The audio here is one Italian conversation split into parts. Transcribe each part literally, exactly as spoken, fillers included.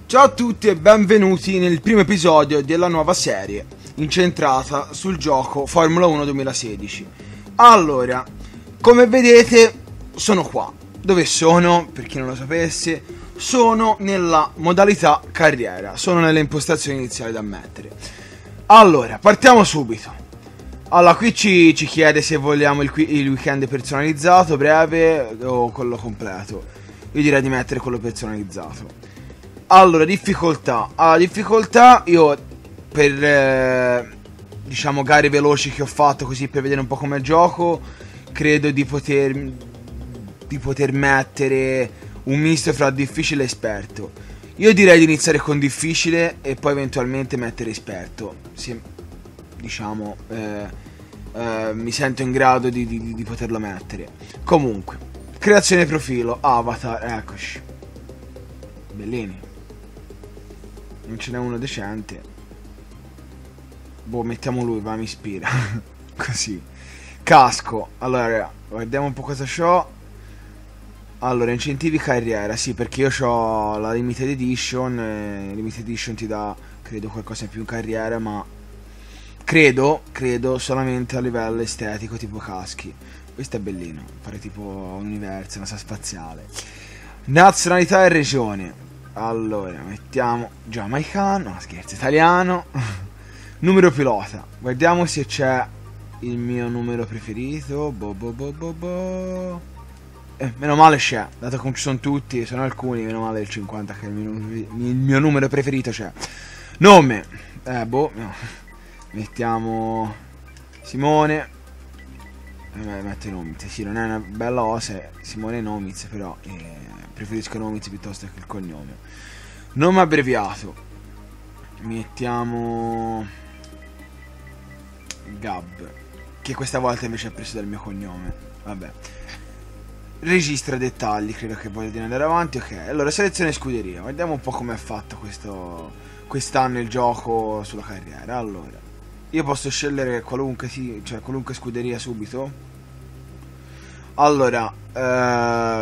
Ciao a tutti e benvenuti nel primo episodio della nuova serie, incentrata sul gioco Formula uno duemilasedici. Allora, come vedete, sono qua. Dove sono? Per chi non lo sapesse, sono nella modalità carriera, sono nelle impostazioni iniziali da mettere. Allora, partiamo subito. Allora, qui ci, ci chiede se vogliamo il, il weekend personalizzato, breve o quello completo. Io direi di mettere quello personalizzato. Allora, difficoltà. Allora, difficoltà io per eh, diciamo gare veloci che ho fatto così per vedere un po' come gioco, credo di poter di poter mettere un misto fra difficile e esperto. Io direi di iniziare con difficile e poi eventualmente mettere esperto. Sì, diciamo eh, eh, mi sento in grado di, di, di poterlo mettere. Comunque, creazione profilo, avatar, eccoci. Bellini. Non ce n'è uno decente. Boh, mettiamo lui, va, mi ispira. Così. Casco. Allora, guardiamo un po' cosa c'ho. Allora, incentivi carriera. Sì, perché io ho la limited edition. E limited edition ti dà, credo, qualcosa in più in carriera, ma credo, credo solamente a livello estetico, tipo caschi. Questo è bellino. Fare tipo un universo, una sala spaziale. Nazionalità e regione. Allora, mettiamo giamaicano, no scherzo, italiano. Numero pilota. Guardiamo se c'è il mio numero preferito. Bo bo bo bo bo. Eh, meno male c'è, dato che non ci sono tutti, sono alcuni, meno male il cinquanta che è il mio, il mio numero preferito c'è. Nome. Eh, boh, no. Mettiamo Simone. Eh, metto Nomiz, sì, non è una bella osa, Simone Nomiz, però eh, preferisco Nomiz piuttosto che il cognome. Nome abbreviato. Mettiamo Gab, che questa volta invece è preso dal mio cognome. Vabbè. Registra dettagli, credo che voglia di andare avanti. Ok, allora selezione scuderia. Guardiamo un po' come è fatto questo quest'anno il gioco sulla carriera. Allora, io posso scegliere qualunque, sì, cioè qualunque scuderia subito. Allora, eh,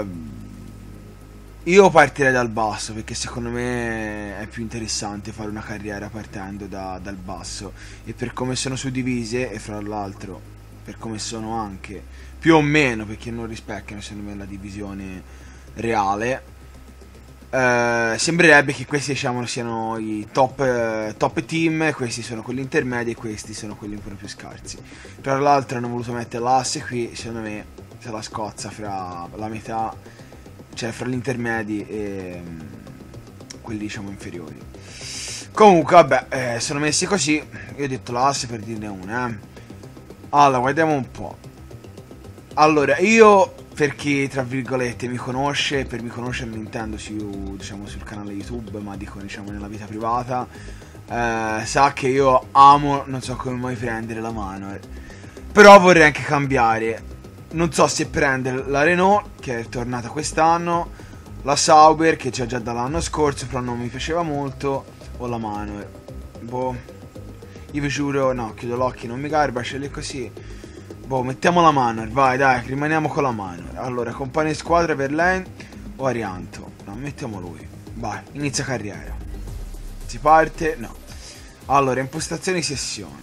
io partirei dal basso perché secondo me è più interessante fare una carriera partendo da, dal basso. E per come sono suddivise, e fra l'altro per come sono anche più o meno, perché non rispecchiano secondo me la divisione reale, eh, sembrerebbe che questi, diciamo, siano i top, eh, top team, questi sono quelli intermedi e questi sono quelli un po' più scarsi. Tra l'altro hanno voluto mettere l'asse qui, secondo me se la scozza fra la metà, cioè fra gli intermedi e um, quelli diciamo inferiori. Comunque vabbè, eh, sono messi così. Io ho detto l'asse per dirne una, eh. Allora, guardiamo un po'. Allora, io, per chi tra virgolette mi conosce, per mi conoscere non intendo su, diciamo, sul canale YouTube, ma dico, diciamo, nella vita privata, eh, sa che io amo, non so come mai prendere la mano, eh. Però vorrei anche cambiare. Non so se prendere la Renault, che è tornata quest'anno, la Sauber, che c'è già dall'anno scorso, però non mi piaceva molto, o la Manuel. Boh, io vi giuro, no, chiudo l'occhio, non mi garba, scegli così. Boh, mettiamo la Manuel, vai, dai, rimaniamo con la Manuel. Allora, compagno di squadra per lei o Arianto? No, mettiamo lui. Vai, inizia carriera. Si parte? No. Allora, impostazioni sessione.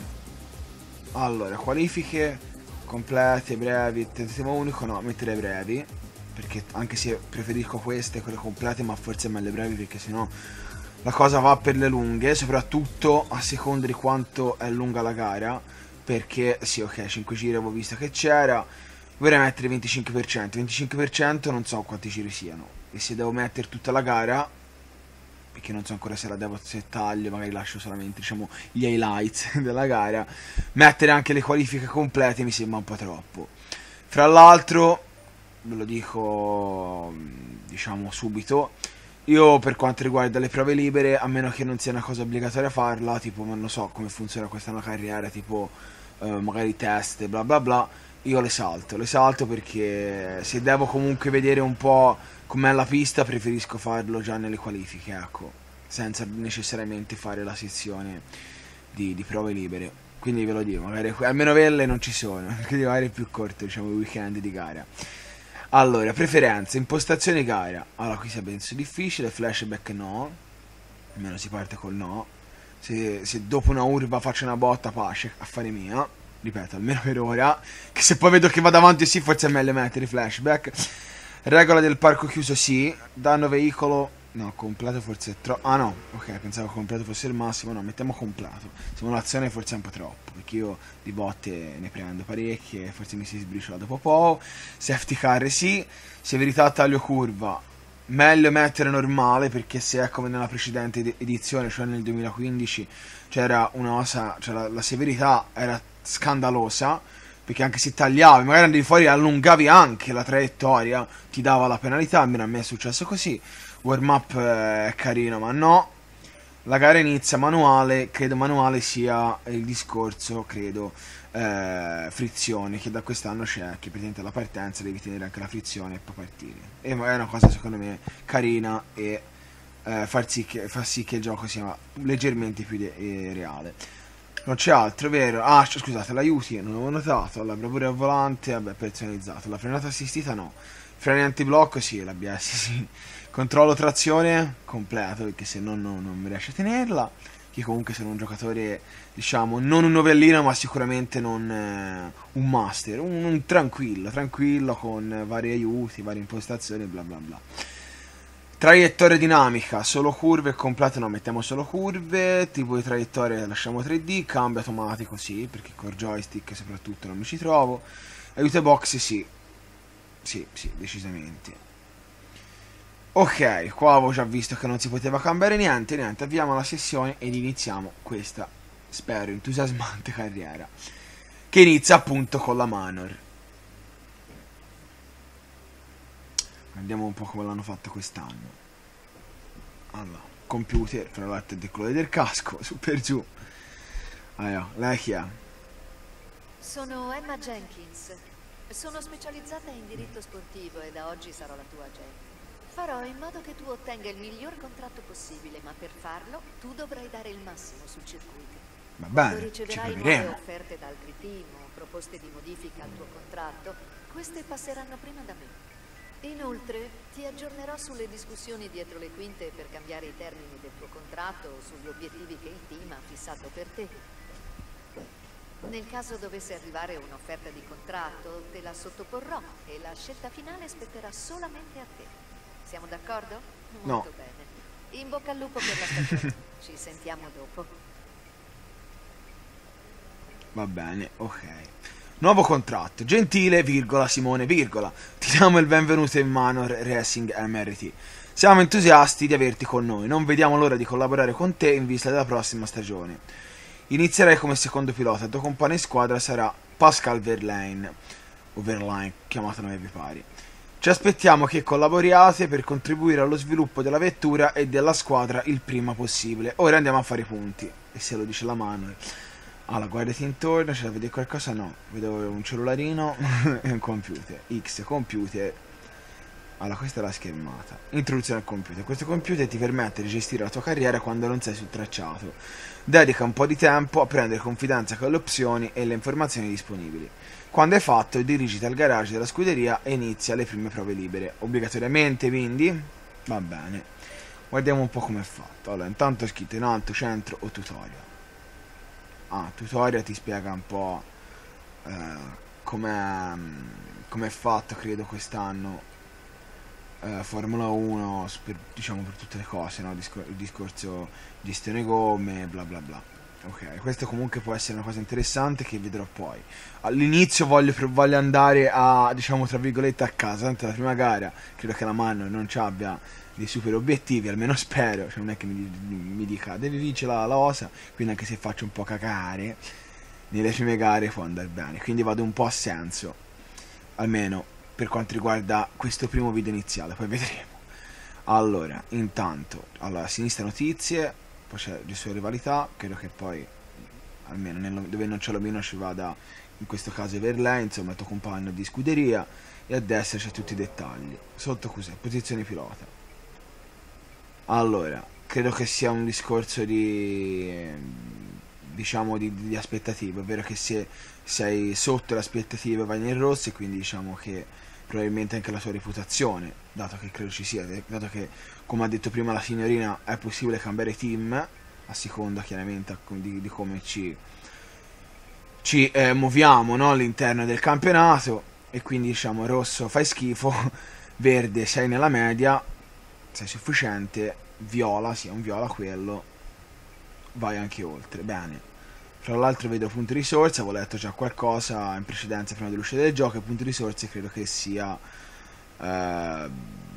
Allora, qualifiche complete, brevi, tentativo unico, no, mettere brevi, perché anche se preferisco queste, quelle complete, ma forse è meglio brevi perché sennò la cosa va per le lunghe, soprattutto a seconda di quanto è lunga la gara, perché sì, ok, cinque giri avevo visto che c'era, vorrei mettere venticinque per cento, venticinque per cento non so quanti giri siano, e se devo mettere tutta la gara, perché non so ancora se la devo, se taglio, magari lascio solamente, diciamo, gli highlights della gara, mettere anche le qualifiche complete mi sembra un po' troppo. Fra l'altro, ve lo dico, diciamo, subito, io per quanto riguarda le prove libere, a meno che non sia una cosa obbligatoria farla, tipo, non so come funziona questa una carriera, tipo, eh, magari test, bla bla bla, io le salto, le salto perché se devo comunque vedere un po' com'è la pista preferisco farlo già nelle qualifiche, ecco, senza necessariamente fare la sezione di, di prove libere. Quindi ve lo dico, magari almeno quelle non ci sono, perché magari è più corto, diciamo, il weekend di gara. Allora, preferenze, impostazione gara. Allora, qui si è ben su difficile, flashback no. almeno si parte col no. Se, se dopo una urba faccio una botta, pace, affare mia. Ripeto, almeno per ora. Che se poi vedo che vado avanti, sì, forse è meglio mettere i flashback. Regola del parco chiuso, sì. Danno veicolo. No, completo forse è troppo. Ah no, ok, pensavo che completo fosse il massimo. No, mettiamo completo. Simulazione forse è un po' troppo, perché io di botte ne prendo parecchie. Forse mi si sbriciola dopo poco. Safety car, sì. Severità taglio curva. Meglio mettere normale, perché se è come nella precedente edizione, cioè nel duemilaquindici, c'era una cosa, cioè la, la severità era scandalosa, perché anche se tagliavi, magari andavi fuori e allungavi anche la traiettoria, ti dava la penalità. Almeno a me è successo così. Warm up è carino, ma no. La gara inizia manuale, credo manuale sia il discorso, credo, eh, frizione, che da quest'anno c'è, che praticamente alla partenza devi tenere anche la frizione e poi partire. E è una cosa secondo me carina e eh, far, sì che, fa sì che il gioco sia leggermente più de- eh, reale. Non c'è altro, vero? Ah, scusate, l'aiuti non avevo notato, la bravura al volante, vabbè, personalizzato. La frenata assistita no. Freni antiblocco sì, l'A B S sì. Controllo trazione completo, perché se no, no non mi riesce a tenerla. Che comunque sono un giocatore, diciamo, non un novellino, ma sicuramente non eh, un master. Un, un tranquillo, tranquillo, con vari aiuti, varie impostazioni, bla bla bla. Traiettoria dinamica, solo curve e completo, no, mettiamo solo curve. Tipo di traiettoria lasciamo tre D, cambio automatico sì, perché con joystick soprattutto non mi ci trovo. Aiuto box sì, sì, sì, decisamente. Ok, qua avevo già visto che non si poteva cambiare niente, niente, avviamo la sessione ed iniziamo questa, spero, entusiasmante carriera, che inizia appunto con la Manor. Andiamo un po' come l'hanno fatta quest'anno. Allora, computer, fra l'altro del colore del casco, su per giù. Allora, lei chi è? Sono Emma Jenkins. Sono specializzata in diritto sportivo e da oggi sarò la tua agente. Farò in modo che tu ottenga il miglior contratto possibile, ma per farlo tu dovrai dare il massimo sul circuito. Va Quando bene, ci riceverai nuove proveremo. offerte da altri team o proposte di modifica al tuo contratto, queste passeranno prima da me. Inoltre, ti aggiornerò sulle discussioni dietro le quinte per cambiare i termini del tuo contratto o sugli obiettivi che il team ha fissato per te. Nel caso dovesse arrivare un'offerta di contratto, te la sottoporrò e la scelta finale spetterà solamente a te. Siamo d'accordo? Molto No. bene. In bocca al lupo per la stagione. Ci sentiamo dopo. Va bene, ok. Nuovo contratto. Gentile, virgola, Simone, virgola. Ti diamo il benvenuto in Manor Racing M R T. Siamo entusiasti di averti con noi. Non vediamo l'ora di collaborare con te in vista della prossima stagione. Inizierai come secondo pilota. Il tuo compagno in squadra sarà Pascal Verlaine, o Verlaine, chiamato nome vi pari. Ci aspettiamo che collaboriate per contribuire allo sviluppo della vettura e della squadra il prima possibile. Ora andiamo a fare i punti. E se lo dice la mano. Allora, guardati intorno, c'è da vedere qualcosa? No. Vedo un cellularino e un computer. X, computer. Allora, questa è la schermata. Introduzione al computer. Questo computer ti permette di gestire la tua carriera quando non sei sul tracciato. Dedica un po' di tempo a prendere confidenza con le opzioni e le informazioni disponibili. Quando hai fatto, dirigiti al garage della scuderia e inizia le prime prove libere. Obbligatoriamente, quindi? Va bene. Guardiamo un po' come è fatto. Allora, intanto è scritto in alto, centro o tutorial. Ah, tutorial ti spiega un po' eh, com'è, com'è fatto, credo, quest'anno eh, Formula uno, per, diciamo per tutte le cose, no? Discor- il discorso gestione gomme, bla bla bla. Ok, questo comunque può essere una cosa interessante che vedrò poi. All'inizio voglio, voglio andare a, diciamo tra virgolette, a casa, tanto la prima gara credo che la mano non ci abbia dei super obiettivi, almeno spero, cioè non è che mi, mi dica devi vincere la, la osa, quindi anche se faccio un po' cacare nelle prime gare può andare bene, quindi vado un po' a senso, almeno per quanto riguarda questo primo video iniziale, poi vedremo. Allora, intanto, allora, a sinistra notizie, poi c'è le sue rivalità, credo che poi, almeno nel, dove non c'è l'omino ci vada, in questo caso Verlaine, insomma il tuo compagno di scuderia, e a destra c'è tutti i dettagli. Sotto cos'è? Posizione pilota. Allora, credo che sia un discorso di, diciamo, di, di aspettative, ovvero che se sei sotto le aspettative vai nel rosso e quindi diciamo che probabilmente anche la sua reputazione, dato che credo ci sia, dato che, come ha detto prima la signorina, è possibile cambiare team a seconda chiaramente di, di come ci, ci eh, muoviamo, no? All'interno del campionato, e quindi diciamo rosso fai schifo, verde sei nella media, sei sufficiente, viola, sì, è un viola quello, vai anche oltre. Bene. Tra l'altro vedo punti risorse, avevo letto già qualcosa in precedenza prima dell'uscita del gioco, e punti risorse credo che sia eh,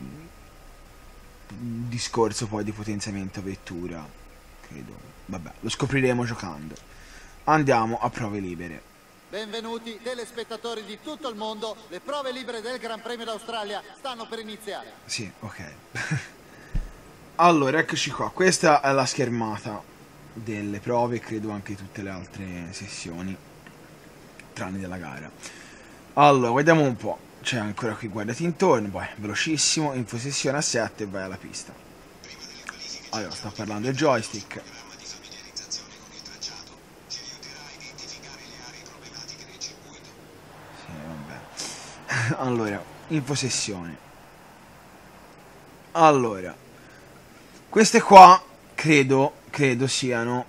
un discorso poi di potenziamento vettura, credo. Vabbè, lo scopriremo giocando. Andiamo a prove libere. Benvenuti telespettatori di tutto il mondo, le prove libere del Gran Premio d'Australia stanno per iniziare. Sì, ok. Allora, eccoci qua, questa è la schermata delle prove, credo anche tutte le altre sessioni tranne della gara. Allora, vediamo un po', c'è ancora qui, guardati intorno, poi velocissimo, info sessione a sette e vai alla pista. Allora, sta parlando il joystick. Sì, vabbè. Allora, info sessione. Allora, queste qua credo credo siano,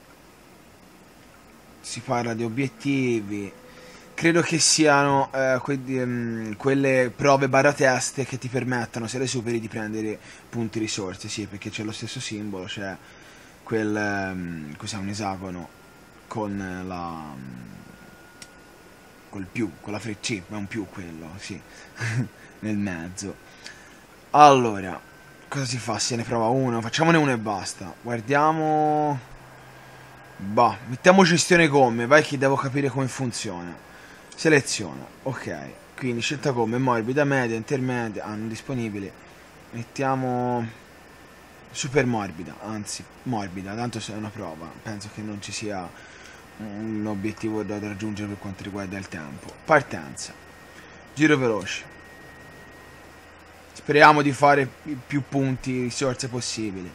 si parla di obiettivi, credo che siano eh, que um, quelle prove barra teste che ti permettono, se le superi, di prendere punti risorse. Sì, perché c'è lo stesso simbolo, c'è quel um, cos'è, un esagono con la um, col più, con la freccina, è un più quello, sì, nel mezzo. Allora, cosa si fa? Se ne prova uno, facciamone uno e basta. Guardiamo. Bah, mettiamo gestione gomme, vai che devo capire come funziona. Seleziona, ok. Quindi scelta gomme, morbida, media, intermedia, ah, non disponibili. Mettiamo super morbida, anzi morbida, tanto se è una prova, penso che non ci sia un obiettivo da raggiungere per quanto riguarda il tempo. Partenza, giro veloce. Speriamo di fare più punti, risorse possibili.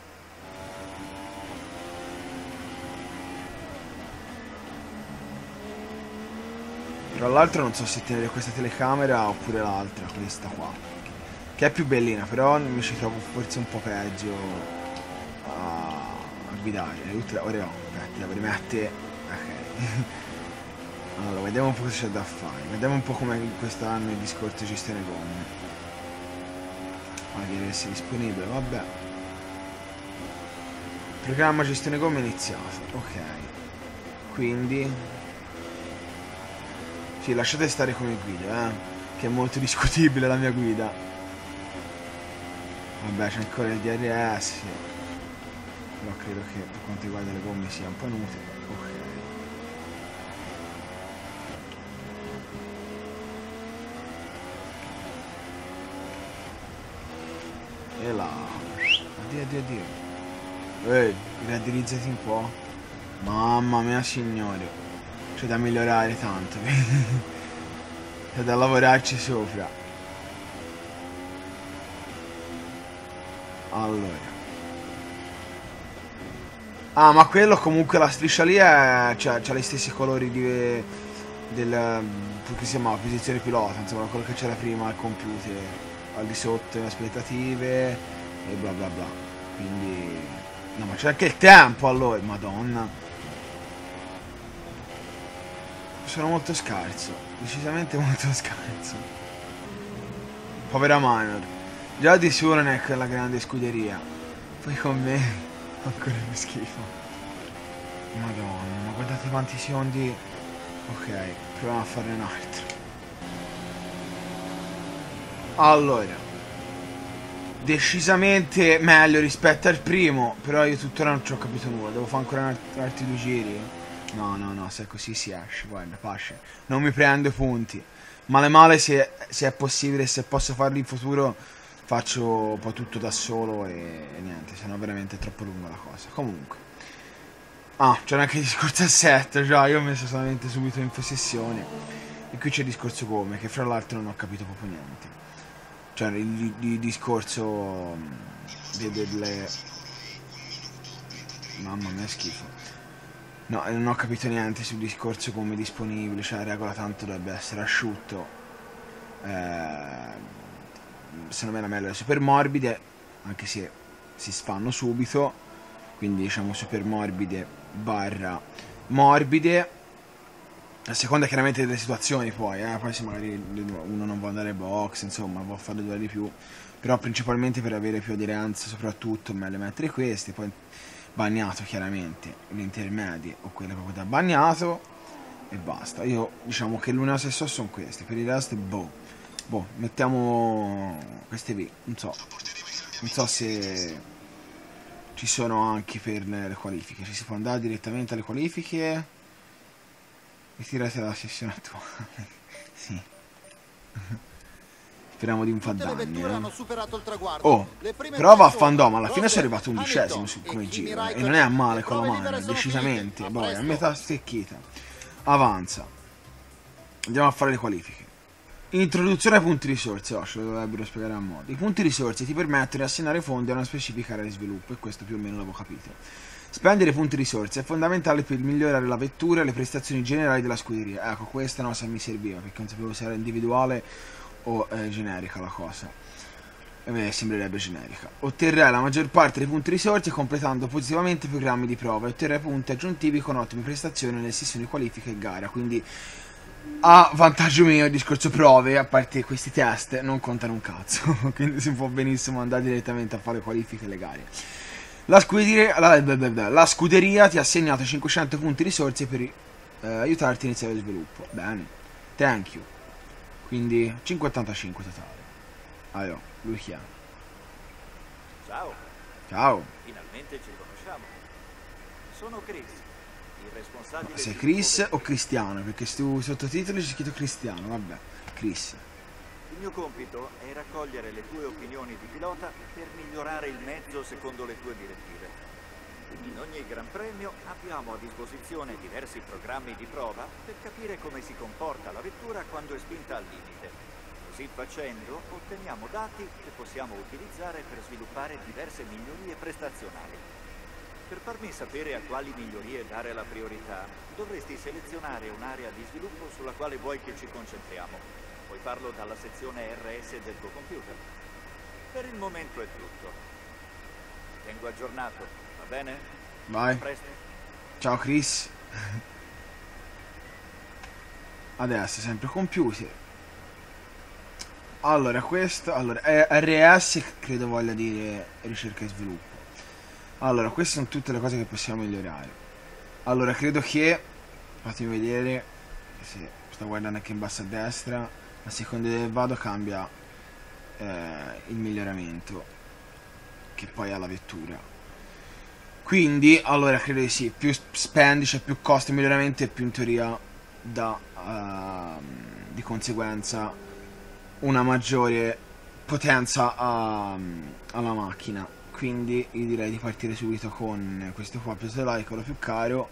Tra l'altro non so se tenere questa telecamera oppure l'altra, questa qua, che è più bellina, però mi ci trovo forse un po' peggio a, a guidare. Ora no, aspetta, devo rimettere. Ok. Allora, vediamo un po' cosa c'è da fare. Vediamo un po' come quest'anno il discorso gestione gomme. Ah, deve essere disponibile, vabbè. Programma gestione gomme iniziato, ok. Quindi sì, lasciate stare come guida, eh, che è molto discutibile la mia guida. Vabbè, c'è ancora il D R S, però credo che per quanto riguarda le gomme sia un po' inutile. Ok. E là, addio addio addio. Ehi, riaddirizzati un po'. Mamma mia signore, c'è da migliorare tanto. C'è da lavorarci sopra. Allora, ah, ma quello comunque, la striscia lì è, cioè, c'ha gli stessi colori di, del, che si chiamava, posizione pilota, insomma, quello che c'era prima al computer, al di sotto le aspettative e bla bla bla. Quindi no, ma c'è anche il tempo, allora, madonna, sono molto scarso, decisamente molto scarso. Povera Minor, già di sicuro non è quella grande scuderia, poi con me ancora più schifo. Madonna, ma guardate quanti secondi. Ok, proviamo a farne un altro. Allora, decisamente meglio rispetto al primo, però io tuttora non ci ho capito nulla. Devo fare ancora altri due giri. No, no, no, se così si esce, guarda, pace. Non mi prendo punti. Male male, se, se è possibile, se posso farlo in futuro, faccio poi tutto da solo e, e niente, sennò veramente è troppo lunga la cosa. Comunque. Ah, c'era anche il discorso assetto, già, io ho messo solamente subito in possessione. E qui c'è il discorso come, che fra l'altro non ho capito proprio niente. Cioè, il, il discorso delle... Mamma mia, schifo. No, non ho capito niente sul discorso come disponibile, cioè la regola tanto dovrebbe essere asciutto. eh, secondo me la meglio è super morbide, anche se si sfanno subito, quindi diciamo super morbide barra morbide, a seconda chiaramente delle situazioni poi, eh, poi se magari uno non vuole andare box, insomma può fare due di più, però principalmente per avere più aderenza soprattutto meglio mettere questi, poi bagnato chiaramente le intermedie o quelle proprio da bagnato e basta. Io diciamo che l'unica se so sono questi, per il resto boh, boh, mettiamo queste qui, non so, non so se ci sono anche per le, le qualifiche, ci si può andare direttamente alle qualifiche e tirate la sessione attuale. Sì. Speriamo di un fa danni, eh. Oh, però va a fandom, alla fine sono arrivato undicesimo su come giro, eh, e non è a male con la mano, decisamente, poi a metà stecchita. Avanza. Andiamo a fare le qualifiche. Introduzione ai punti risorse, oh, ce lo dovrebbero spiegare a modo. I punti risorse ti permettono di assegnare fondi a una specifica area di sviluppo, e questo più o meno l'avevo capito. Spendere punti risorse è fondamentale per migliorare la vettura e le prestazioni generali della scuderia. Ecco, questa no, se mi serviva, perché non sapevo se era individuale o eh, generica la cosa. E me sembrerebbe generica. Otterrai la maggior parte dei punti risorse completando positivamente i programmi di prova e otterrai punti aggiuntivi con ottime prestazioni nelle sessioni qualifica e gara, quindi a vantaggio mio il discorso prove, a parte questi test, non contano un cazzo, quindi si può benissimo andare direttamente a fare qualifiche e le gare. La scuderia, la, la scuderia ti ha assegnato cinquecento punti risorse per eh, aiutarti a iniziare lo sviluppo. Bene, thank you. Quindi cinquecentoottantacinque totale. Allora, lui chi è? Ciao. Ciao. Finalmente ci conosciamo. Sono Chris, il responsabile. Sei Chris o Cristiano? Perché su sottotitoli c'è scritto Cristiano, vabbè. Chris. Il mio compito è raccogliere le tue opinioni di pilota per migliorare il mezzo secondo le tue direttive. In ogni Gran Premio abbiamo a disposizione diversi programmi di prova per capire come si comporta la vettura quando è spinta al limite. Così facendo otteniamo dati che possiamo utilizzare per sviluppare diverse migliorie prestazionali. Per farmi sapere a quali migliorie dare la priorità, dovresti selezionare un'area di sviluppo sulla quale vuoi che ci concentriamo. Puoi farlo dalla sezione R S del tuo computer. Per il momento è tutto. Tengo aggiornato, va bene? Vai. A presto. Ciao Chris. Adesso sempre computer. Allora questo, allora R S credo voglia dire ricerca e sviluppo. Allora queste sono tutte le cose che possiamo migliorare. Allora credo che, fatemi vedere, sì, sto guardando anche in basso a destra, a seconda dove vado cambia eh, il miglioramento che poi ha la vettura. Quindi allora credo di sì, più spendi, cioè più costi il miglioramento e più in teoria dà uh, di conseguenza una maggiore potenza a, alla macchina. Quindi io direi di partire subito con questo qua più like, quello più caro,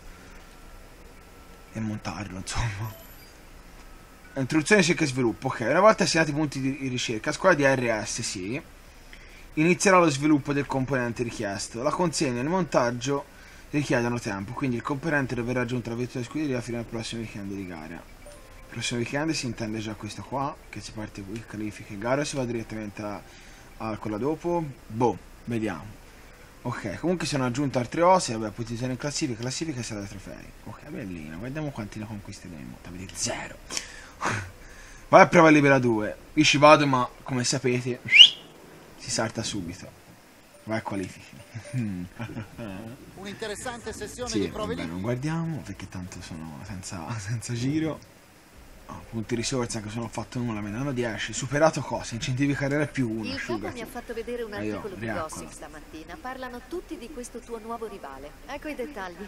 e montarlo, insomma. Introduzione, ricerca e sviluppo. Ok, una volta assegnati i punti di ricerca, squadra di R S, sì, inizierà lo sviluppo del componente richiesto. La consegna e il montaggio richiedono tempo, quindi il componente deve raggiungere la vettura di scuderia fino al prossimo weekend di gara. Il prossimo weekend si intende già questo qua, che si parte qui, qualifica e gara, si va direttamente a, a quella dopo. Boh, vediamo. Ok, comunque sono aggiunte altre cose, vabbè, posizione in classifica, classifica sarà da trofei. Ok, bellina, vediamo quanti ne conquisteremo. Da vedere, zero. Vai a prova libera due. Io ci vado, ma come sapete si salta subito. Vai a qualifiche. Un'interessante sessione sì, di prove vabbè, non guardiamo perché tanto sono senza, senza giro. Oh, punti risorse, anche se non ho fatto nulla, me ne hanno dieci. Superato cosa? Incentivi carriera più uno. Il capo mi ha fatto vedere un articolo di rieccola. Gossip stamattina. Parlano tutti di questo tuo nuovo rivale. Ecco i dettagli.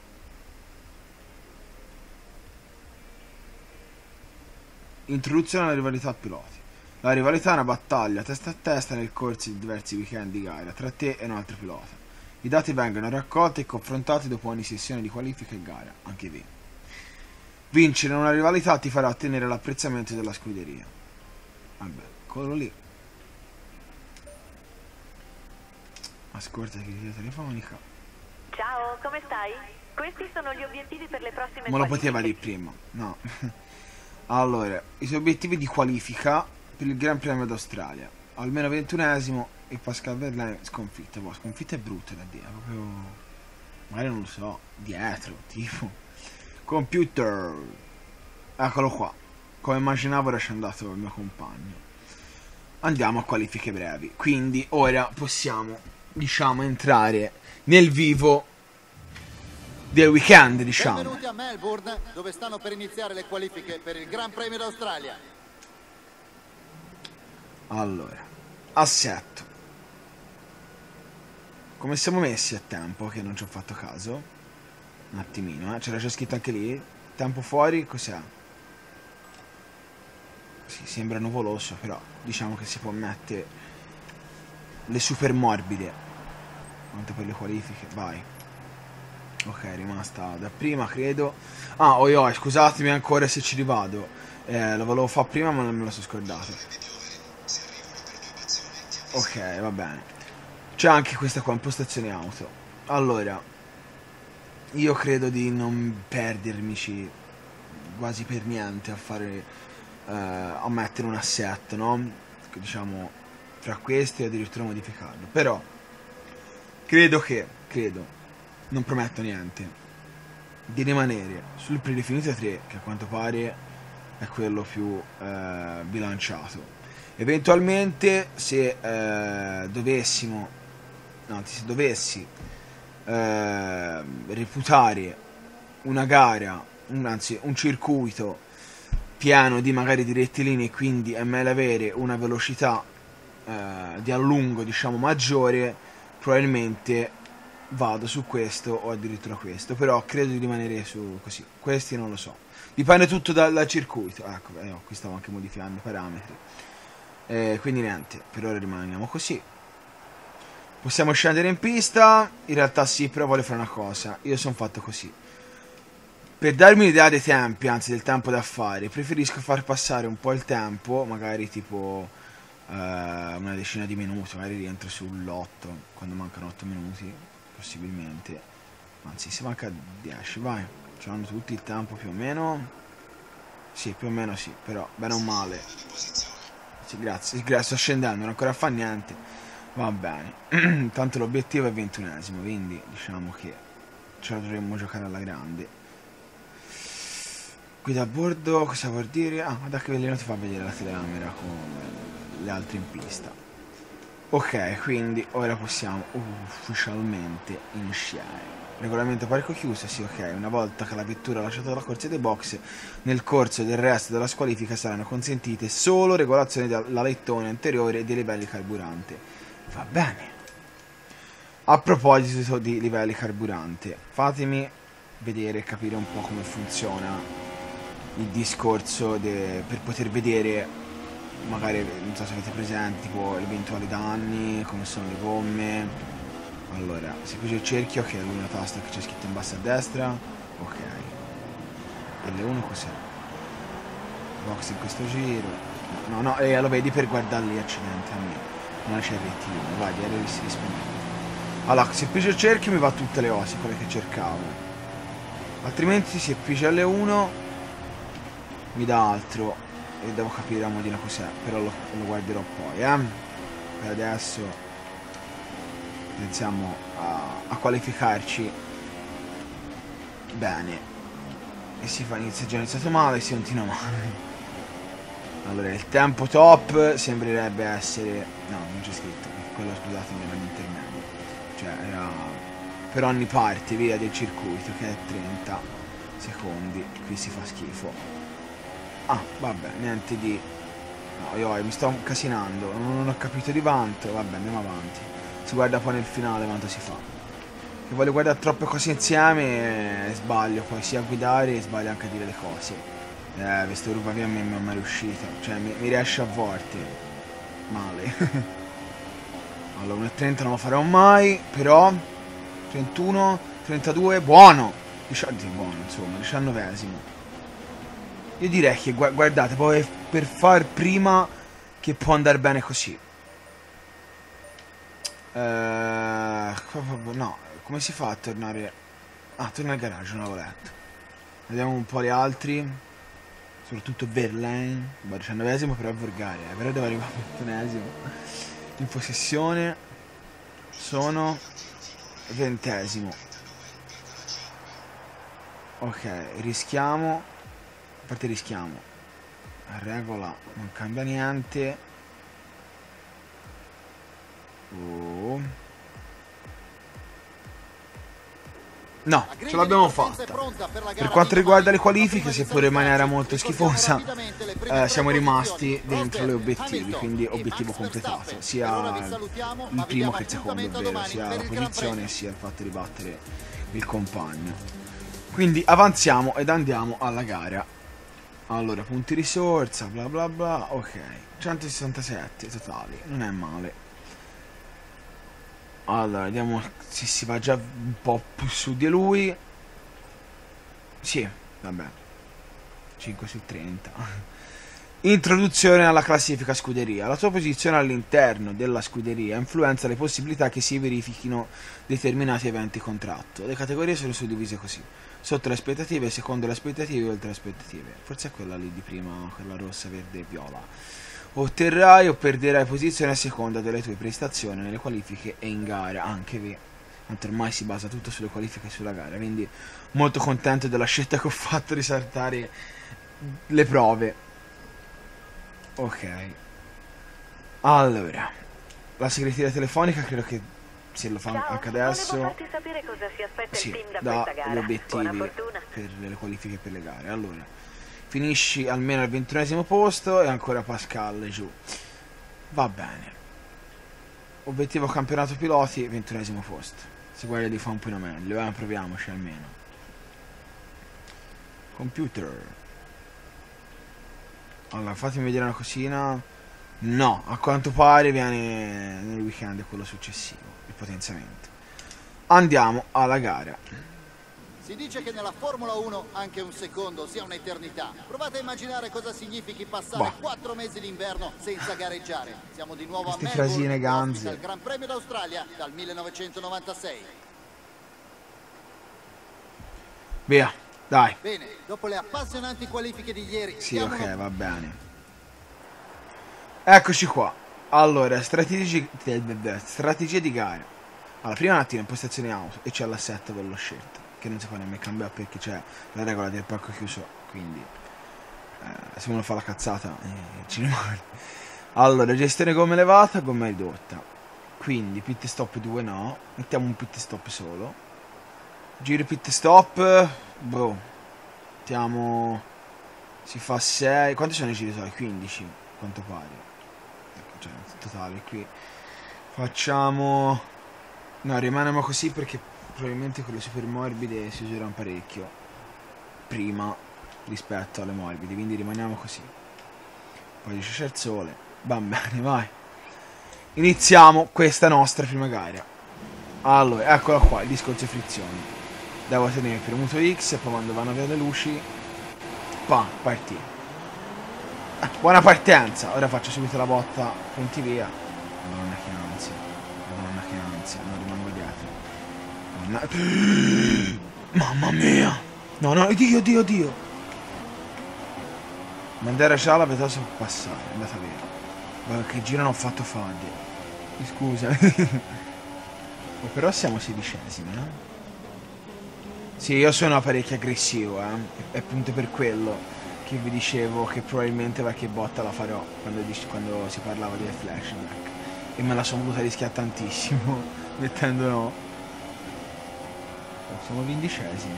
Introduzione alla rivalità piloti. La rivalità è una battaglia testa a testa nel corso di diversi weekend di gara tra te e un altro pilota. I dati vengono raccolti e confrontati dopo ogni sessione di qualifica e gara, anche vi. Vincere una rivalità ti farà ottenere l'apprezzamento della scuderia. Vabbè, quello lì. Ascolta la chiamata telefonica. Ciao, come stai? Questi sono gli obiettivi per le prossime Ma lo poteva qualifiche. dire prima, no. Allora, i suoi obiettivi di qualifica per il Gran Premio d'Australia. Almeno ventunesimo e Pascal Wehrlein sconfitto. Boh, sconfitta è brutta da dire, proprio... magari non lo so, dietro, tipo... Computer. Eccolo qua. Come immaginavo era scendato il mio compagno. Andiamo a qualifiche brevi. Quindi ora possiamo, diciamo, entrare nel vivo del weekend, diciamo. Benvenuti a Melbourne, dove stanno per iniziare le qualifiche per il Gran Premio d'Australia. Allora, assetto. Come siamo messi a tempo? Che non ci ho fatto caso. Un attimino, eh. C'era già scritto anche lì. Tempo fuori, cos'è? Sì, sembra nuvoloso, però diciamo che si può mettere le super morbide. Quanto per le qualifiche, vai. Ok, è rimasta da prima, credo. Ah, oi oi, scusatemi ancora se ci rivado. Eh, lo volevo fare prima, ma non me lo sono scordato. Ok, va bene. C'è anche questa qua, impostazione auto. Allora, io credo di non perdermici quasi per niente a fare... Uh, a mettere un assetto, no? Diciamo fra questi e addirittura modificarlo. Però credo che, credo, non prometto niente, di rimanere sul predefinito tre, che a quanto pare è quello più uh, bilanciato. Eventualmente se uh, dovessimo, anzi se dovessi uh, reputare una gara, un, anzi un circuito piano di magari di rettilinei, quindi è meglio avere una velocità eh, di allungo, diciamo, maggiore, probabilmente vado su questo o addirittura questo, però credo di rimanere su così. Questi non lo so, dipende tutto dal, dal circuito. Ecco, eh, qui stavo anche modificando i parametri, eh, quindi niente, per ora rimaniamo così. Possiamo scendere in pista, in realtà sì, però voglio fare una cosa, io sono fatto così. Per darmi un'idea dei tempi, anzi del tempo da fare, preferisco far passare un po' il tempo, magari tipo uh, una decina di minuti, magari rientro sull'otto, quando mancano otto minuti, possibilmente. Anzi, se manca dieci, vai. Ce l'hanno tutti il tempo più o meno? Sì, più o meno sì, però bene o male. Sì, grazie, grazie, sto scendendo, non ancora fa niente. Va bene. Tanto l'obiettivo è ventunesimo, quindi diciamo che ce la dovremmo giocare alla grande. Guida a bordo, cosa vuol dire? Ah, guarda che veleno ti fa vedere la telecamera con le altre in pista. Ok, quindi ora possiamo ufficialmente iniziare. Regolamento parco chiuso, sì, ok. Una volta che la vettura ha lasciato la corsia dei box, nel corso del resto della squalifica saranno consentite solo regolazioni della lettone anteriore e dei livelli carburante. Va bene. A proposito di livelli carburante, fatemi vedere e capire un po' come funziona il discorso de, per poter vedere, magari non so se avete presente, tipo eventuali danni, come sono le gomme. Allora, se piace il cerchio, che è l'unica tasta che c'è scritto in basso a destra, ok. E le uno cos'è? Box in questo giro. No, no, eh, lo vedi per guardare lì, accidenti a me. Non c'è il rettilineo, vai, di aerei si risponde. Allora, se piace il cerchio mi va tutte le osi, quelle che cercavo. Altrimenti se piace L uno mi dà altro e devo capire la modina cos'è, però lo, lo guarderò poi, eh. Per adesso iniziamo a, a qualificarci bene. E si fa, inizia già iniziato male, si continua male. Allora, il tempo top sembrerebbe essere, no, non c'è scritto, quello scusatemi era l'intermedio, cioè era per ogni parte via del circuito, che è trenta secondi. Qui si fa schifo. Ah, vabbè, niente di... No, io mi sto casinando, non ho capito di vanto, vabbè, andiamo avanti. Si guarda poi nel finale quanto si fa. Che voglio guardare troppe cose insieme e sbaglio poi sia a guidare e sbaglio anche a dire le cose. Eh, questo ruba via mi è mai riuscito, cioè mi, mi riesce a volte. Male. Allora, uno e trenta non lo farò mai, però... trentuno, trentadue, buono! diciannove, buono, insomma, diciannovesimo. Io direi che, guardate, poi per far prima che può andare bene così. Eh, no, come si fa a tornare... Ah, torna al garage, non l'avevo letto. Vediamo un po' gli altri. soprattutto Verlaine, diciannovesimo però è volgare, eh, però devo arrivare al ventunesimo. In possessione sono ventesimo. Ok, rischiamo, a parte rischiamo, la regola non cambia niente. Oh. No, ce l'abbiamo fatta. Per quanto riguarda le qualifiche, seppure in maniera molto schifosa, eh, siamo rimasti dentro gli obiettivi, quindi obiettivo completato, sia il primo che il secondo, ovvero sia la posizione sia il fatto di battere il compagno. Quindi avanziamo ed andiamo alla gara. Allora, punti risorsa, bla bla bla, ok, centosessantasette totali, non è male. Allora, vediamo se si va già un po' più su di lui. Sì, vabbè. cinque su trenta. Introduzione alla classifica scuderia. La tua posizione all'interno della scuderia influenza le possibilità che si verifichino determinati eventi contratto. Le categorie sono suddivise così: sotto le aspettative, secondo le aspettative e oltre le aspettative. Forse è quella lì di prima, quella rossa, verde e viola. Otterrai o perderai posizione a seconda delle tue prestazioni nelle qualifiche e in gara. Anche vi, tanto ormai si basa tutto sulle qualifiche e sulla gara, quindi molto contento della scelta che ho fatto di saltare le prove. Ok, allora la segreteria telefonica credo che se lo fa Ciao, anche adesso. volevo farti sapere cosa si aspetta Sì, il team da da questa gara. gli obiettivi Buona fortuna. per le qualifiche e per le gare. Allora, finisci almeno al ventunesimo posto e ancora Pascal giù. Va bene. Obiettivo campionato piloti, ventunesimo posto. Si guarda di fare un po' meglio, eh, proviamoci almeno. Computer. Allora, fatemi vedere una cosina. No, a quanto pare viene nel weekend quello successivo, il potenziamento. Andiamo alla gara. Si dice che nella Formula uno anche un secondo sia un'eternità. Provate a immaginare cosa significhi passare Bah. quattro mesi d'inverno senza gareggiare. Siamo di nuovo Queste a Melbourne, frasine ganze. ospita il Gran Premio d'Australia dal millenovecentonovantasei. Via, dai. Bene, dopo le appassionanti qualifiche di ieri, Sì, diamo ok, una- va bene. Eccoci qua. Allora, strategie, strategie di gara. Allora, prima un attimo impostazioni auto e c'è l'assetto che l'ho scelto, che non si può nemmeno cambiare perché c'è la regola del parco chiuso, quindi eh, se uno fa la cazzata eh, ci rimane. Allora, gestione gomme elevata, gomma ridotta. Quindi pit stop due no, mettiamo un pit stop solo. Giro pit stop, boh. Mettiamo, si fa sei, quanti sono i giri totali? quindici, quanto pare. Ecco, cioè, totale qui. Facciamo, no, rimaniamo così perché probabilmente con le super morbide si useranno parecchio prima rispetto alle morbide, quindi rimaniamo così. Poi dice c'è il sole, va bene, vai. Iniziamo questa nostra prima gara. Allora, eccola qua, il discorso frizioni. Devo tenere premuto X e poi quando vanno via le luci, pa, partì. Eh, buona partenza, ora faccio subito la botta, punti via. Madonna che ansia, madonna che ansia, non rimango dietro. Madonna... Mamma mia! No, no, Dio, Dio, Dio! Bandera gialla, vedo se può passare, è andata via. Guarda che giro non ho fatto faglie. Scusa. Oh, però siamo sedicesimi, eh? Sì, io sono parecchio aggressivo, eh? È appunto per quello che vi dicevo che probabilmente qualche botta la farò quando, quando si parlava del flashback. E me la sono voluta rischiare tantissimo, mettendo no. Oh, siamo quindicesimi.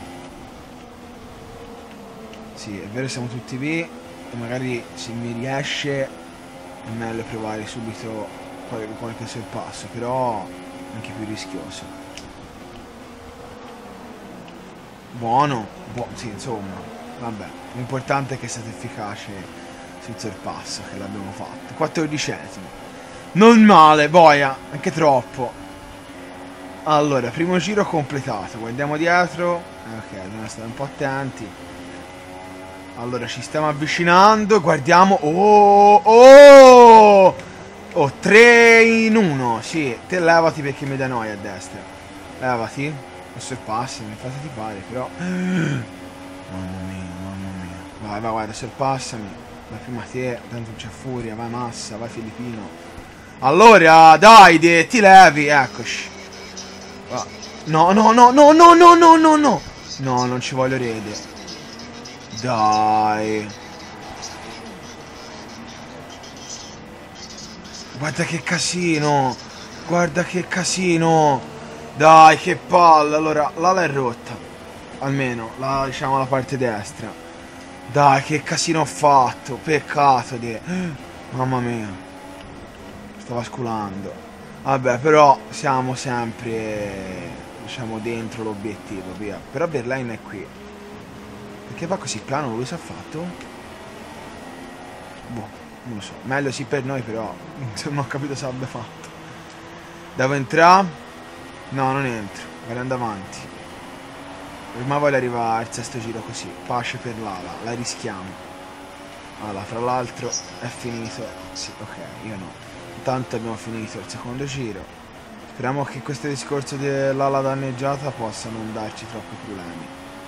Sì, è vero, siamo tutti lì. E magari se mi riesce è meglio provare subito qualche sorpasso, però anche più rischioso. Buono, buono, sì, insomma, vabbè, l'importante è che siate efficaci sul sorpasso, che l'abbiamo fatto. quattordicesimo, non male, boia, anche troppo. Allora, primo giro completato, guardiamo dietro, ok, dobbiamo stare un po' attenti. Allora, ci stiamo avvicinando, guardiamo, oh, oh, oh, tre in uno, sì, te levati perché mi dà noia a destra, levati. Non sorpassi, mi fate ti pare, però... Mamma mia, mamma mia. Vai, vai, guarda, sorpassami. Vai prima te, tanto non c'è furia. Vai Massa, vai Filippino. Allora, dai, de, ti levi, eccoci. No, no, no, no, no, no, no, no, no. No, non ci voglio rede. Dai. Guarda che casino. Guarda che casino. Dai, che palla. Allora, l'ala è rotta. Almeno, la, diciamo, la parte destra. Dai, che casino ho fatto. Peccato di... Mamma mia. Stava sculando. Vabbè, però siamo sempre... diciamo dentro l'obiettivo, via. Però Verlaine è qui. Perché va così piano? Lui si è fatto? Boh, non lo so. Meglio sì per noi, però non ho capito se abbia fatto. Devo entrare? No, non entro. Guardando avanti. Prima voglio arrivare al sesto giro così. Pace per l'ala. La rischiamo. Allora, fra l'altro è finito. Sì, ok, io no. Intanto abbiamo finito il secondo giro. Speriamo che questo discorso dell'ala danneggiata possa non darci troppi problemi.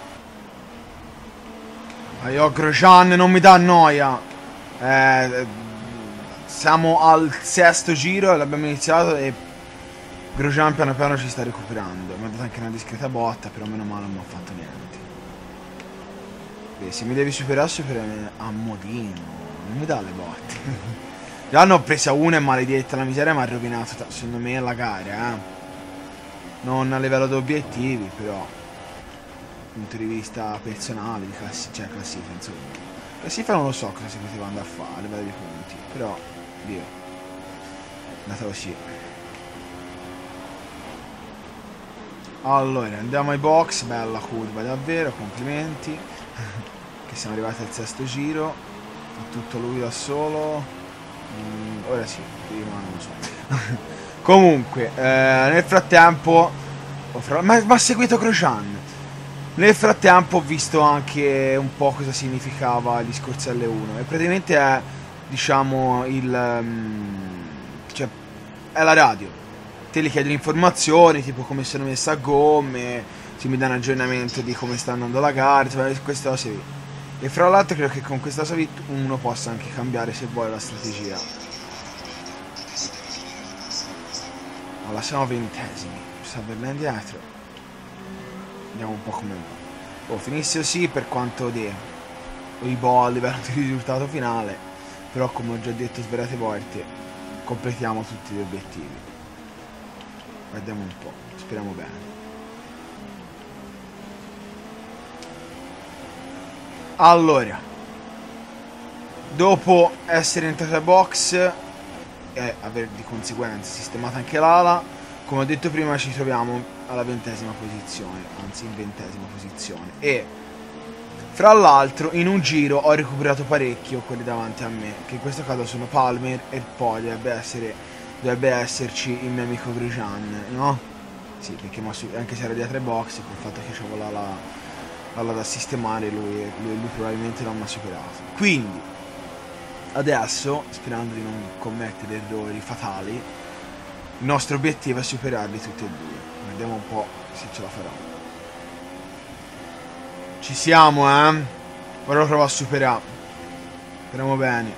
Ma io Grosjean non mi dà noia. Eh, siamo al sesto giro, l'abbiamo iniziato e Grosjean piano piano ci sta recuperando. Mi ha dato anche una discreta botta, però meno male non mi ha fatto niente. Beh, se mi devi superare, superare a modino. Non mi dà le botte. Già ne ho presa una e maledetta, la miseria mi ha rovinato, secondo me, la gara, eh. Non a livello di obiettivi, però dal punto di vista personale, di classi cioè classifica, insomma. Classifica non lo so cosa si poteva andare a fare a livello di punti, però, Dio, è andata così. Allora, andiamo ai box, bella curva davvero, complimenti, che siamo arrivati al sesto giro, è tutto lui da solo. Mm, ora sì, prima non lo so. Comunque, eh, nel frattempo ho fra... ma mi ha seguito Grosjean. Nel frattempo ho visto anche un po' cosa significava il discorso L uno. E praticamente è, diciamo, il um, cioè, è la radio. Te gli chiedi informazioni, tipo come sono messe a gomme, si mi dà un aggiornamento di come sta andando la gara, queste cose lì. E fra l'altro credo che con questa cosa uno possa anche cambiare se vuole la strategia. Allora siamo ventesimi. Sta Verlaine dietro. Vediamo un po' come va. Oh, finisse così per quanto di i boh a livello di risultato finale. Però come ho già detto svariate volte, completiamo tutti gli obiettivi. Guardiamo un po', speriamo bene. Allora, dopo essere entrato al box e aver di conseguenza sistemato anche l'ala, come ho detto prima ci troviamo alla ventesima posizione, anzi in ventesima posizione, e fra l'altro in un giro ho recuperato parecchio quelli davanti a me, che in questo caso sono Palmer e poi dovrebbe, essere, dovrebbe esserci il mio amico Grosjean, no? Sì, perché anche se era dietro ai box, col fatto che c'avevo la... la allora da sistemare lui, lui, lui probabilmente non mi ha superato. Quindi adesso, sperando di non commettere errori fatali, il nostro obiettivo è superarli tutti e due. Vediamo un po' se ce la farò. Ci siamo, eh? Ora lo provo a superare. Speriamo bene.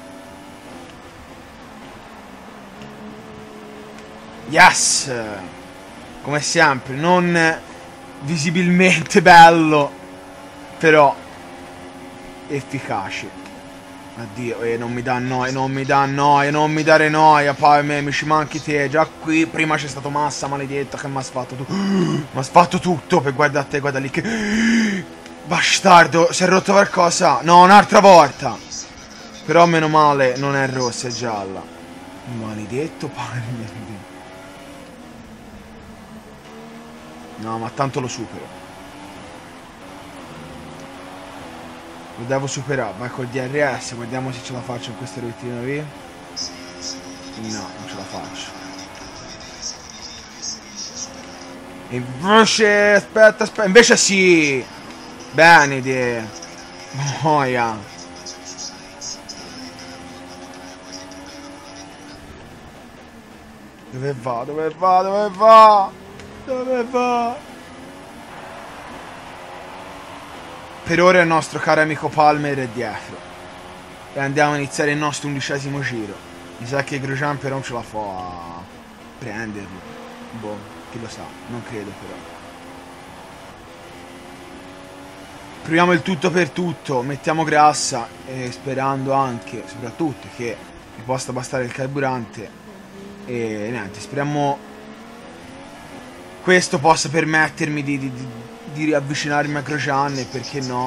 Yes! Come sempre, non visibilmente bello, però efficace. Addio, e eh, non mi dà noia, non mi dà noia, non mi dare noia, poi me, mi ci manchi te. Già qui prima c'è stato Massa, maledetto, che mi ha sfatto tu. Mi ha sfatto tutto per guardare te, guarda lì che... Bastardo, si è rotto qualcosa? No, un'altra volta. Però meno male non è rossa, è gialla. Maledetto padre. No, ma tanto lo supero. Lo devo superare. Vai col D R S. Guardiamo se ce la faccio in questo rettilineo qui. No, non ce la faccio. Invece, aspetta, aspetta. Invece sì. Bene, idea. Boia. Dove va? Dove va? Dove va? Dove va? per ora il nostro caro amico Palmer è dietro. E andiamo a iniziare il nostro undicesimo giro. Mi sa che Grosjean però non ce la fa a prenderlo. Boh, chi lo sa, non credo però. Proviamo il tutto per tutto, mettiamo grassa e sperando anche, soprattutto, che mi possa bastare il carburante. E niente, speriamo questo possa permettermi di, di, di, di riavvicinarmi a Grosjean e perché no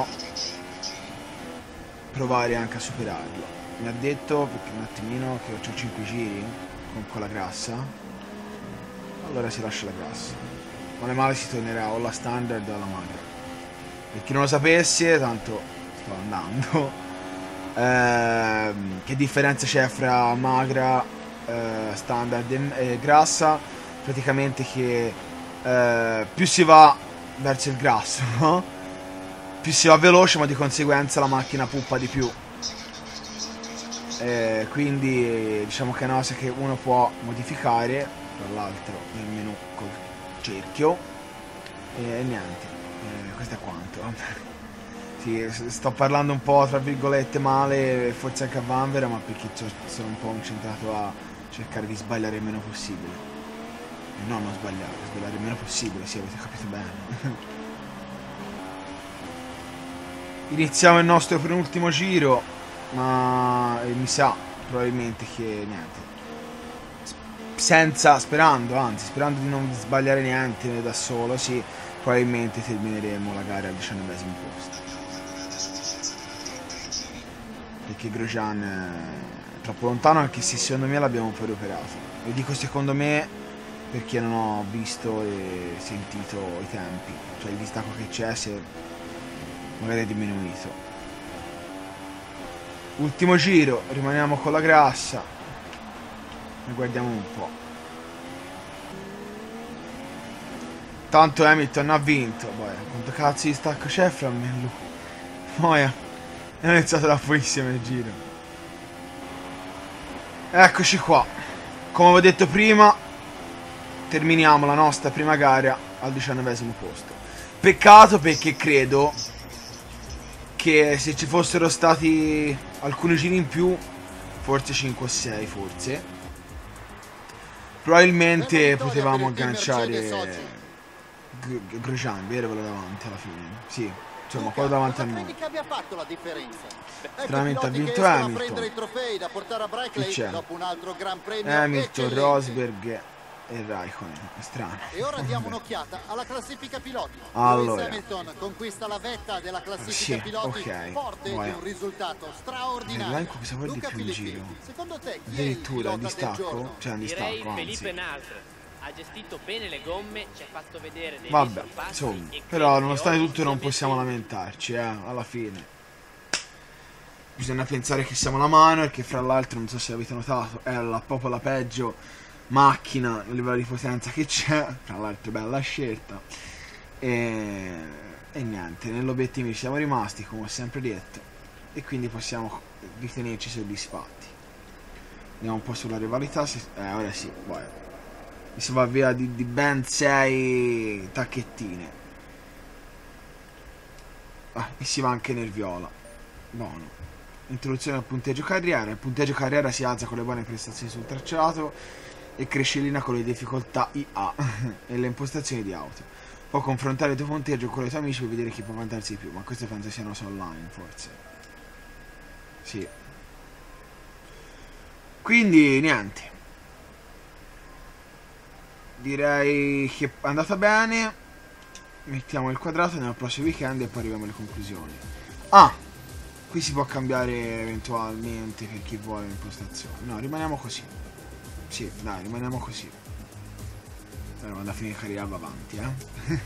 provare anche a superarlo. Mi ha detto, perché un attimino, che ho cinque giri con, con la grassa. Allora si lascia la grassa. Male male si tornerà o alla standard o alla magra. Per chi non lo sapesse, tanto sto andando, eh, che differenza c'è fra magra, eh, standard e, e grassa? Praticamente che eh, più si va verso il grasso, no? Più si va veloce, ma di conseguenza la macchina puppa di più. Eh, quindi diciamo che è una cosa che uno può modificare, tra l'altro nel menu col cerchio, e niente. Eh, questo è quanto. Sì, sto parlando un po' tra virgolette male, forse anche a Vanvera, ma perché sono un po' incentrato a cercare di sbagliare il meno possibile. E no, non sbagliare, sbagliare il meno possibile, sì, avete capito bene. Iniziamo il nostro penultimo giro, ma eh, mi sa probabilmente che niente. Senza, sperando, anzi, sperando di non sbagliare niente da solo, sì. Probabilmente termineremo la gara al diciannovesimo posto, perché Grosjean è troppo lontano, anche se secondo me l'abbiamo poi recuperato. E dico secondo me perché non ho visto e sentito i tempi, cioè il distacco che c'è, se magari è diminuito. Ultimo giro, rimaniamo con la grassa e guardiamo un po'. Tanto Hamilton ha vinto. Boh, quanto cazzo di stacco c'è fra me e lui? Poi è iniziato da pochissimo il giro. Eccoci qua. Come avevo detto prima, terminiamo la nostra prima gara al diciannovesimo posto. Peccato, perché credo che se ci fossero stati alcuni giri in più, forse cinque o sei, forse, probabilmente potevamo agganciare Grosjean, vero, quello davanti alla fine. Sì, insomma, quello davanti a noi. Che abbia fatto la differenza? Stranamente ha vinto Hamilton. I trofei da portare a Brackley c'è? dopo un altro gran premio Hamilton, eccellente. Rosberg e Raikkonen. È strano. E ora diamo un'occhiata alla classifica piloti. Allora. Lewis Hamilton conquista la vetta della classifica Sì, piloti, ok, forte vai. di un risultato straordinario. Nell'elenco cosa vuol Luca dire più il Filippi, giro? secondo te chi è il Addirittura il pilota del distacco? giorno? Cioè un Direi distacco, Felipe anzi. Nasr. Ha gestito bene le gomme, ci ha fatto vedere dei Vabbè, sorpassi insomma, e però credo nonostante che tutto non oggi possiamo sia lamentarci, eh, alla fine. Bisogna pensare che siamo la mano e che fra l'altro, non so se avete notato, è la, proprio la peggio macchina a livello di potenza che c'è, tra l'altro bella scelta. E, e niente, nell'obiettivo ci siamo rimasti, come ho sempre detto, e quindi possiamo ritenerci soddisfatti. Andiamo un po' sulla rivalità, se, eh, ora sì, poi si va via di, di ben sei tacchettine. Ah, e si va anche nel viola. Buono. Introduzione al punteggio carriera. Il punteggio carriera si alza con le buone prestazioni sul tracciato e cresce in linea con le difficoltà I A e le impostazioni di auto. Può confrontare il tuo punteggio con i tuoi amici per vedere chi può vantarsi di più, ma queste penso siano su online, forse. Sì. Quindi niente. Direi che è andata bene. Mettiamo il quadrato nel prossimo weekend e poi arriviamo alle conclusioni. Ah, qui si può cambiare eventualmente per chi vuole l'impostazione. No, rimaniamo così. Sì, dai, rimaniamo così. Allora, quando alla fine carriera va avanti, eh.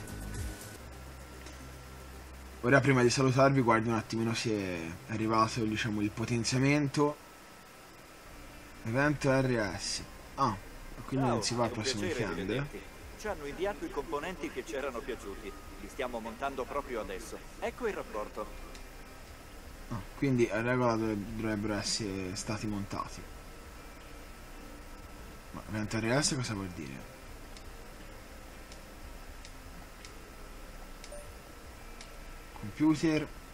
Ora, prima di salutarvi, guardo un attimino se è arrivato, diciamo, il potenziamento. Evento R S. Ah, quindi non si va al prossimo weekend. Ci hanno inviato i componenti che ci erano piaciuti. Li stiamo montando proprio adesso. Ecco il rapporto. Ah, quindi a regola dovrebbero essere stati montati. Ma evento R S cosa vuol dire? Computer.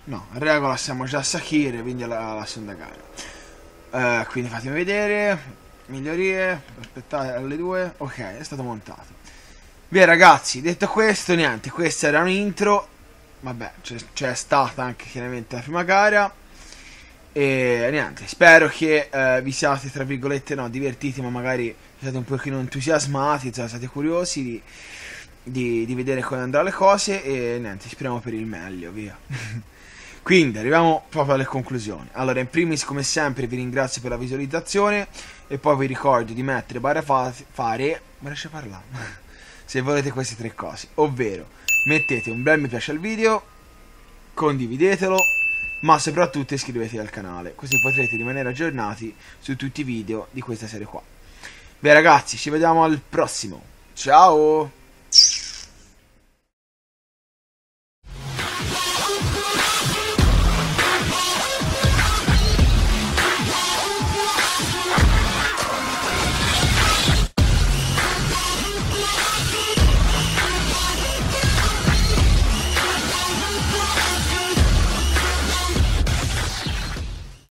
No, regola siamo già a Sakir, quindi alla, alla seconda gara. Uh, quindi fatemi vedere. Migliorie. Aspettate alle due. Ok, è stato montato. Beh ragazzi, detto questo, niente, questa era un'intro. Vabbè, c'è stata anche chiaramente la prima gara. E niente, spero che uh, vi siate, tra virgolette, no, divertiti, ma magari siate un pochino entusiasmati, cioè, siate curiosi di, di, di vedere come andranno le cose. E niente, speriamo per il meglio, via. Quindi arriviamo proprio alle conclusioni. Allora, in primis, come sempre, vi ringrazio per la visualizzazione. E poi vi ricordo di mettere barra fa fare ma riesce a parlare se volete queste tre cose, ovvero mettete un bel mi piace al video, condividetelo, ma soprattutto iscrivetevi al canale, così potrete rimanere aggiornati su tutti i video di questa serie qua. Beh ragazzi, ci vediamo al prossimo, ciao!